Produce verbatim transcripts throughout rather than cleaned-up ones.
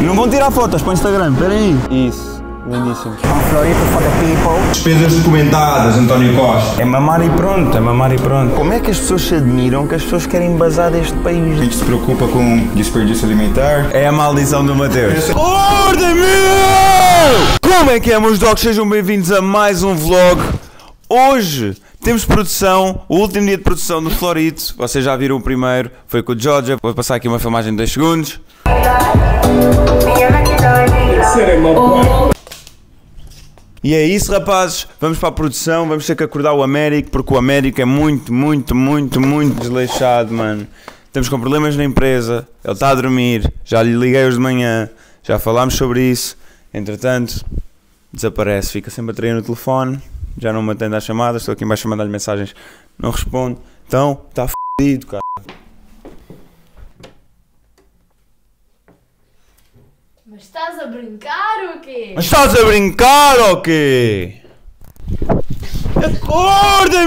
Não vão tirar fotos para o Instagram, espera aí. Isso, lindíssimo. Florito for the people. Despesas documentadas, António Costa. É mamar e pronto, é mamar e pronto. Como é que as pessoas se admiram que as pessoas querem basar deste país? A gente se preocupa com desperdício alimentar. É a maldição do Mateus. Ordem, meu! Como é que é, meus dogs? Sejam bem-vindos a mais um vlog. Hoje temos produção, o último dia de produção do Florito. Vocês já viram o primeiro, foi com o Georgia. Vou passar aqui uma filmagem de dois segundos. E é isso, rapazes, vamos para a produção, vamos ter que acordar o Américo, porque o Américo é muito, muito, muito, muito desleixado, mano. Estamos com problemas na empresa, ele está a dormir, já lhe liguei hoje de manhã, já falámos sobre isso, entretanto, desaparece, fica sempre a trair no telefone, já não me atende às chamadas, estou aqui embaixo a mandar-lhe mensagens, não responde, então, está fodido, cara. Mas estás a brincar ou quê? Mas estás a brincar ou quê? Acorda,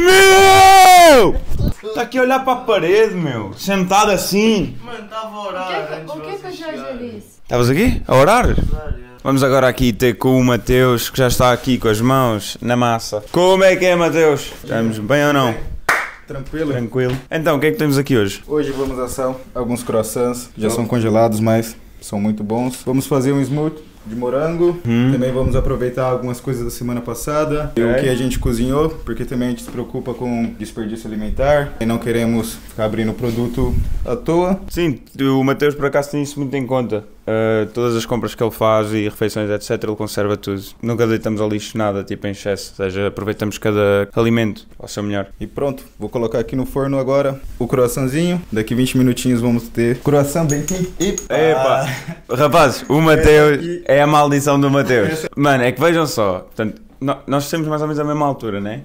meu! Está aqui a olhar para a parede, meu. Sentado assim. Mano, estava a orar. O que é que o Jorge disse? Estavas aqui? A orar? Vamos agora aqui ter com o Mateus, que já está aqui com as mãos na massa. Como é que é, Mateus? Estamos bem ou não? Tranquilo? Tranquilo. Então, o que é que temos aqui hoje? Hoje vamos assar alguns croissants. Já são congelados, mas são muito bons. Vamos fazer um smoothie de morango. Hum. Também vamos aproveitar algumas coisas da semana passada. É. O que a gente cozinhou, porque também a gente se preocupa com desperdício alimentar. E não queremos ficar abrindo produto à toa. Sim, o Mateus por acaso tem isso muito em conta. Uh, todas as compras que ele faz e refeições, etcétera, ele conserva tudo. Nunca deitamos ao lixo nada, tipo em excesso. Ou seja, aproveitamos cada alimento ao seu melhor. E pronto, vou colocar aqui no forno agora o croissantzinho. Daqui vinte minutinhos vamos ter croissant bem aqui. Epa! Rapazes, o Mateus é a maldição do Mateus. Mano, é que vejam só. Portanto, nós temos mais ou menos a mesma altura, né?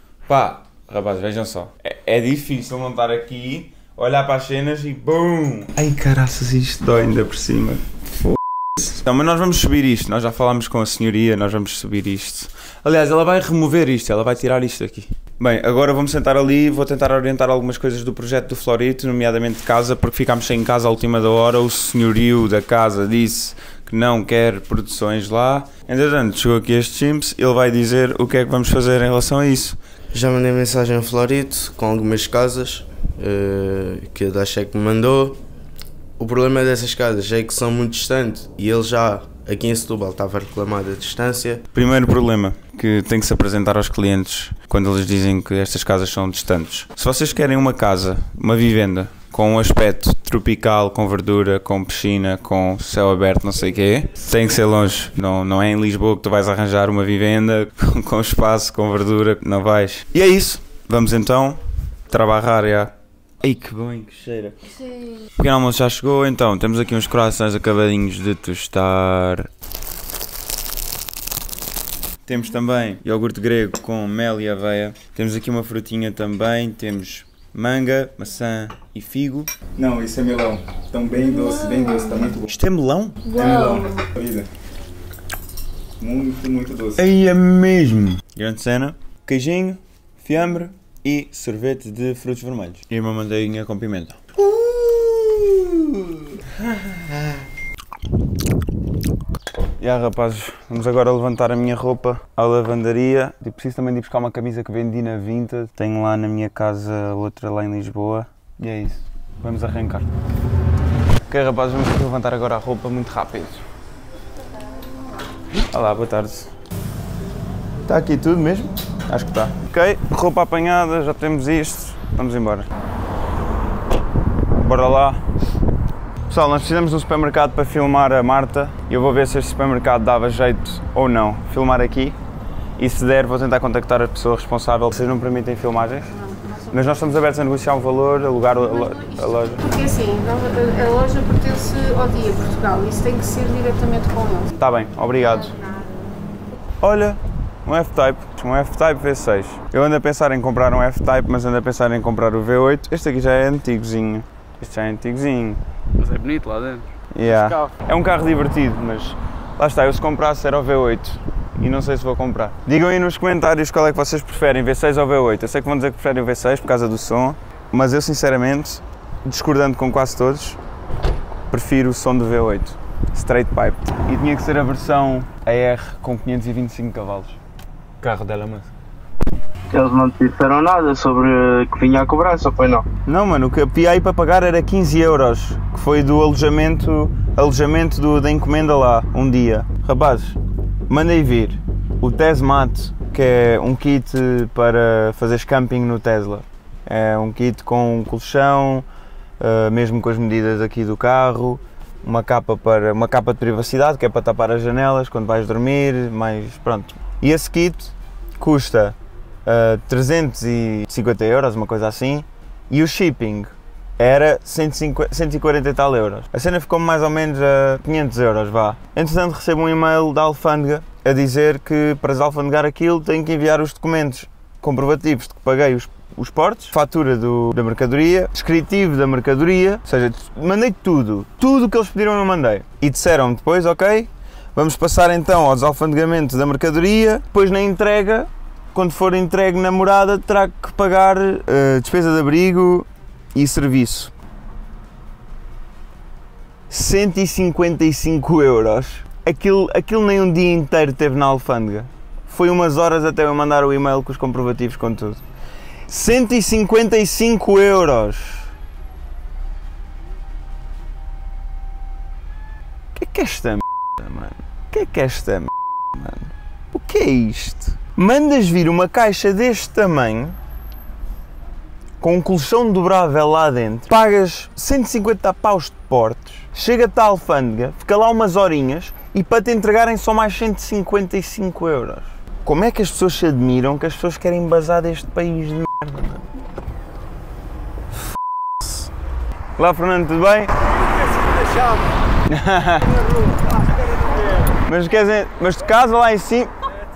Pá, rapazes, vejam só. É, é difícil não estar aqui, olhar para as cenas e BUM! Ai caraças, isto dói ainda por cima. Foda-se. Não, mas nós vamos subir isto. Nós já falámos com a senhoria, nós vamos subir isto. Aliás, ela vai remover isto, ela vai tirar isto aqui. Bem, agora vamos sentar ali e vou tentar orientar algumas coisas do projeto do Florito, nomeadamente de casa, porque ficámos sem casa à última da hora. O senhorio da casa disse que não quer produções lá. Entretanto, chegou aqui este Chimps, ele vai dizer o que é que vamos fazer em relação a isso. Já mandei mensagem ao Florito com algumas casas uh, que a Dashek me mandou. O problema dessas casas é que são muito distantes e ele já, aqui em Setúbal, estava a reclamar da distância. Primeiro problema que tem que se apresentar aos clientes quando eles dizem que estas casas são distantes. Se vocês querem uma casa, uma vivenda, com um aspecto tropical, com verdura, com piscina, com céu aberto, não sei o quê, tem que ser longe. Não, não é em Lisboa que tu vais arranjar uma vivenda com, com espaço, com verdura, não vais. E é isso. Vamos então trabalhar já. Ai que bem, que cheira. Sim. O pequeno almoço já chegou, então temos aqui uns croissants acabadinhos de tostar. Temos também iogurte grego com mel e aveia. Temos aqui uma frutinha também, temos manga, maçã e figo. Não, isso é melão. Estão bem doce, bem doce, tá muito bom. Isto é melão? É melão. Muito, muito doce. Aí é mesmo. Grande cena, queijinho, fiambre e sorvete de frutos vermelhos. E uma manteiguinha com pimenta. Uh! E yeah, rapazes, vamos agora levantar a minha roupa à lavandaria. E preciso também de ir buscar uma camisa que vendi na Vinted. Tenho lá na minha casa outra lá em Lisboa. E é isso, vamos arrancar. Ok rapazes, vamos levantar agora a roupa muito rápido. Olá, boa tarde. Está aqui tudo mesmo? Acho que está. Ok, roupa apanhada, já temos isto. Vamos embora. Bora lá. Pessoal, nós precisamos de um supermercado para filmar a Marta e eu vou ver se este supermercado dava jeito ou não. Filmar aqui e se der vou tentar contactar a pessoa responsável. Vocês não permitem filmagens? Mas nós estamos abertos a negociar um valor, alugar a, lo a loja. Porque assim, a loja pertence ao Dia Portugal, isso tem que ser diretamente com eles. Está bem, obrigado. Olha, um F-Type, um F-Type V seis. Eu ando a pensar em comprar um F-Type, mas ando a pensar em comprar o V oito. Este aqui já é antigozinho. Este já é antigozinho. Mas é bonito lá dentro. Yeah. É um carro divertido, mas lá está, eu se comprasse era o V oito e não sei se vou comprar. Digam aí nos comentários qual é que vocês preferem, V seis ou V oito. Eu sei que vão dizer que preferem o V seis por causa do som, mas eu sinceramente, discordando com quase todos, prefiro o som do V oito. straight pipe. E tinha que ser a versão A R com quinhentos e vinte e cinco cavalos. Carro dela, mas... Eles não te disseram nada sobre que vinha a cobrança, foi não? Não, mano, o que eu pedi aí para pagar era quinze euros, que foi do alojamento, alojamento do, da encomenda lá, um dia. Rapazes, mandei vir o Tesmat, que é um kit para fazeres camping no Tesla. É um kit com um colchão, uh, mesmo com as medidas aqui do carro, uma capa, para, uma capa de privacidade, que é para tapar as janelas quando vais dormir, mais pronto. E esse kit custa uh, trezentos e cinquenta euros, uma coisa assim, e o shipping era cento e cinquenta, cento e quarenta e tal euros. A cena ficou mais ou menos a quinhentos euros, vá. Entretanto recebo um e-mail da alfândega a dizer que para desalfandegar aquilo tenho que enviar os documentos comprovativos de que paguei os, os portos, fatura do, da mercadoria, descritivo da mercadoria, ou seja, mandei tudo, tudo o que eles pediram eu mandei. E disseram depois, ok, vamos passar então ao desalfandegamento da mercadoria, depois na entrega, quando for entregue na morada, terá que pagar uh, despesa de abrigo e serviço. cento e cinquenta e cinco euros. Aquilo, aquilo nem um dia inteiro teve na alfândega. Foi umas horas até eu mandar o e-mail com os comprovativos com tudo. cento e cinquenta e cinco euros. O que é que é esta merda, mano? O que é que é esta merda, mano? O que é isto? Mandas vir uma caixa deste tamanho, com um colchão dobrável lá dentro, pagas cento e cinquenta paus de portos, chega-te à alfândega, fica lá umas horinhas e para te entregarem só mais cento e cinquenta e cinco euros. Como é que as pessoas se admiram que as pessoas querem bazar deste país de merda, mano? F***se. Olá, Fernando, tudo bem? Mas quer dizer, mas de casa lá em cima...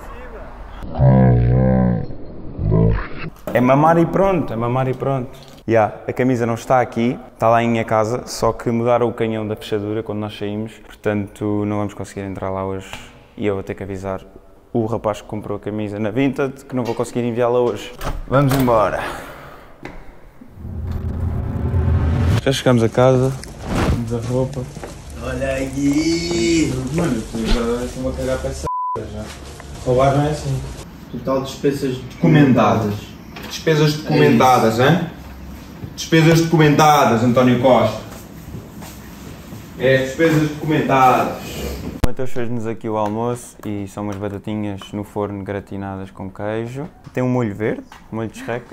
É mamar e pronto, é mamar e pronto. Yeah, a camisa não está aqui, está lá em minha casa, só que mudaram o canhão da fechadura quando nós saímos, portanto não vamos conseguir entrar lá hoje e eu vou ter que avisar o rapaz que comprou a camisa na Vinted que não vou conseguir enviá-la hoje. Vamos embora. Já chegamos a casa, temos a roupa. Olha aí! Mano, estou-me a cagar para essa já. Roubar não é assim. Total despesas Documentadas. Despesas documentadas, é hein? Despesas documentadas, António Costa. É, despesas documentadas. O Mateus fez-nos aqui o almoço e são umas batatinhas no forno gratinadas com queijo. Tem um molho verde, molho de schreck.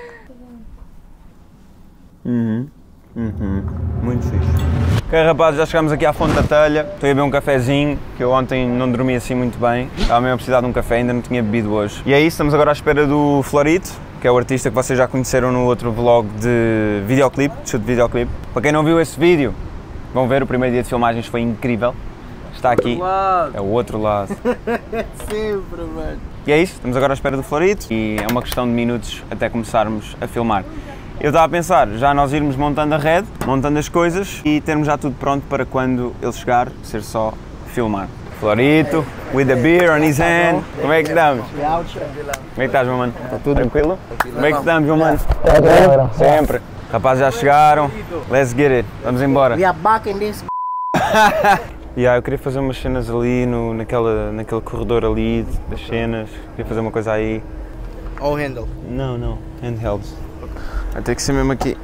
Uhum. Uhum. Muito fixe. Ok, rapazes, já chegámos aqui à Fonte da Telha. Estou a beber um cafezinho, que eu ontem não dormi assim muito bem. Estava mesmo a precisar de um café, ainda não tinha bebido hoje. E é isso, estamos agora à espera do Florito, que é o artista que vocês já conheceram no outro vlog de videoclipe, de shoot de videoclipe. Para quem não viu esse vídeo, vão ver, o primeiro dia de filmagens foi incrível. Está aqui, é o outro lado. Sempre, mano. E é isso, estamos agora à espera do Florito e é uma questão de minutos até começarmos a filmar. Eu estava a pensar, já nós irmos montando a rede, montando as coisas e termos já tudo pronto para quando ele chegar, ser só filmar. Florito, with a beer on his hand. Como é que estamos? Como é que estás, meu mano? Está tudo tranquilo? Como é que estamos, meu mano? Sempre. Rapazes já chegaram, let's get it, vamos embora. We are back in this. Yeah, eu queria fazer umas cenas ali, no, naquela, naquele corredor ali das cenas, queria fazer uma coisa aí. Ou handle? Não, não, handheld. Vai ter que ser mesmo aqui.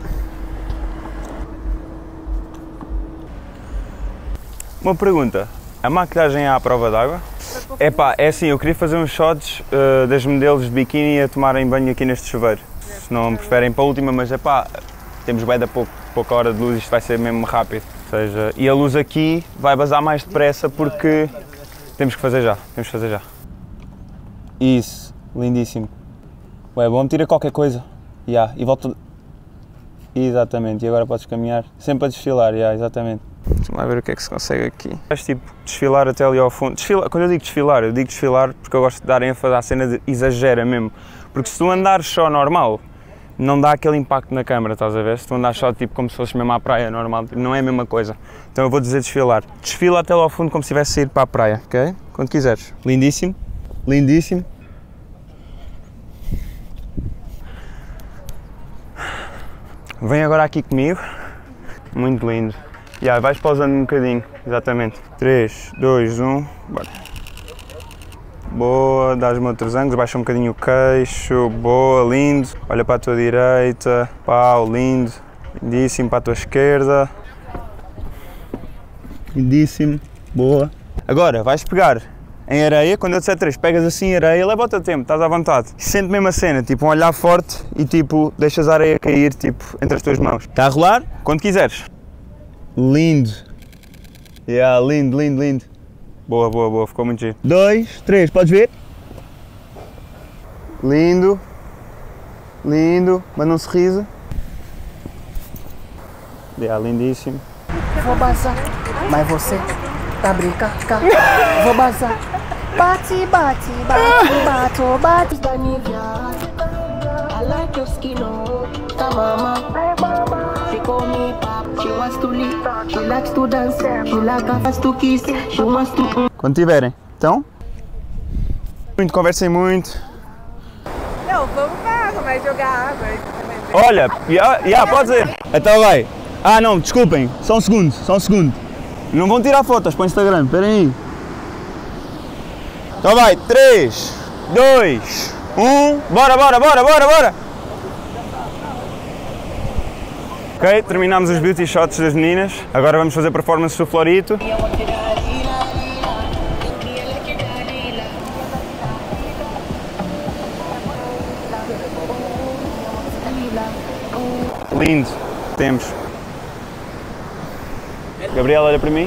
Uma pergunta, a maquilhagem é à prova d'água? É pá, é assim, eu queria fazer uns shots uh, das modelos de biquíni a tomarem banho aqui neste chuveiro. Se não preferem para a última, mas é pá, temos bem da pouco, pouca hora de luz, isto vai ser mesmo rápido. Ou seja, e a luz aqui vai basar mais depressa porque temos que fazer já, temos que fazer já. Isso, lindíssimo. Ué, bom, tira qualquer coisa. Yeah, e volto. Exatamente, e agora podes caminhar sempre a desfilar, yeah, exatamente. Deixa-me lá ver o que é que se consegue aqui. Vais tipo desfilar até ali ao fundo. Desfilar, quando eu digo desfilar, eu digo desfilar porque eu gosto de dar ênfase à cena de exagera mesmo. Porque se tu andares só normal, não dá aquele impacto na câmera, estás a ver? Se tu andares só tipo como se fosse mesmo à praia normal, não é a mesma coisa. Então eu vou dizer desfilar. Desfila até lá ao fundo como se estivesse a ir para a praia, ok? Quando quiseres. Lindíssimo, lindíssimo. Vem agora aqui comigo, muito lindo. Yeah, vais pausando um bocadinho, exatamente. três, dois, um, bora. Boa, dás-me outros ângulos, baixa um bocadinho o queixo, boa, lindo. Olha para a tua direita, pau, lindo, lindíssimo, para a tua esquerda. Lindíssimo, boa. Agora, vais pegar em areia, quando eu disser três, pegas assim em areia, leva o teu tempo, estás à vontade. Sente mesmo a cena, tipo um olhar forte e tipo, deixas a areia cair tipo, entre as tuas mãos. Está a rolar? Quando quiseres. Lindo. Yeah, lindo, lindo, lindo. Boa, boa, boa, ficou muito giro. Dois, três, podes ver? Lindo. Lindo. Manda um sorriso. Yeah, lindíssimo. Vou bazar, mas você tá brincando. Vou bazar. Bate, bate, bate, bate, bate da Nivea. I like your skin, oh, tá mama. She call me pop, she wants to live, she likes to dance, she likes to kiss, she wants to... Quando tiverem, então? Muito, conversem muito. Não, vamos lá, como é jogar água. Olha, já, já, pode ser. Então vai. Ah não, desculpem, só um segundo, só um segundo. Não vão tirar fotos para o Instagram, esperem aí. Então vai, três, dois, um, bora, bora, bora, bora, bora! Ok, terminámos os beauty shots das meninas, agora vamos fazer performance do Florito. Lindo, temos. Gabriela, olha para mim.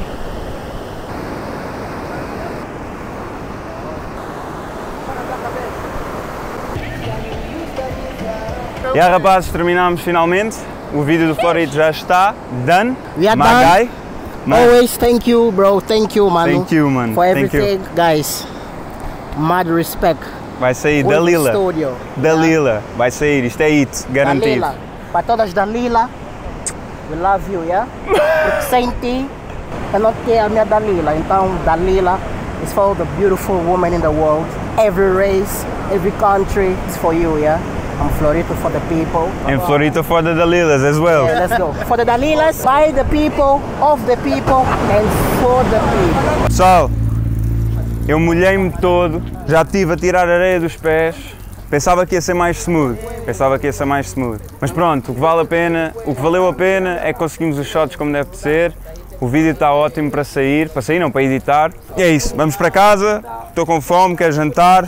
E aí, rapazes, terminámos finalmente. O vídeo do Florito já está done. We are My done. guy. Man. Always thank you, bro. Thank you, mano. Thank you, man. For Thank you. everything, guys. Mad respect. Vai sair Full Dalila. Studio. Dalila. Vai sair, isto é it, garantido. Dalila. Para todas Dalila, we love you, yeah? Porque sem ti, eu não tenho a minha Dalila. Então, Dalila is for all the beautiful women in the world. Every race, every country, it's for you, yeah? I'm Florito for the people. And Florito for the Dalilas as well. Yeah, let's go. For the Dalilas, by the people, of the people, and for the people. Pessoal, eu molhei-me todo, já estive a tirar areia dos pés. Pensava que ia ser mais smooth, pensava que ia ser mais smooth. Mas pronto, o que vale a pena, o que valeu a pena é que conseguimos os shots como deve ser. O vídeo está ótimo para sair, para sair não, para editar. E é isso, vamos para casa, estou com fome, quero jantar.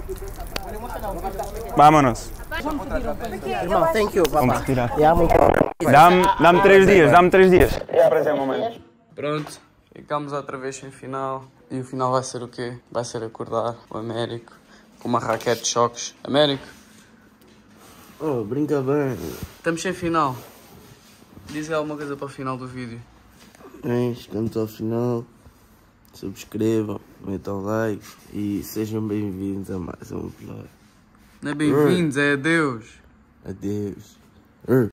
Vámonos. Irmão, thank you, Vamos papá. retirar. Yeah, muito. Dá-me dá-me três dias, dá-me três dias. Pronto, ficamos outra vez sem final. E o final vai ser o quê? Vai ser acordar o Américo com uma raquete de choques. Américo? Oh, brinca bem. Estamos sem final. Diz alguma coisa para o final do vídeo. É, chegamos ao final. Subscrevam, metam like e sejam bem-vindos a mais um vlog. Não é bem-vindos, é adeus. Adeus.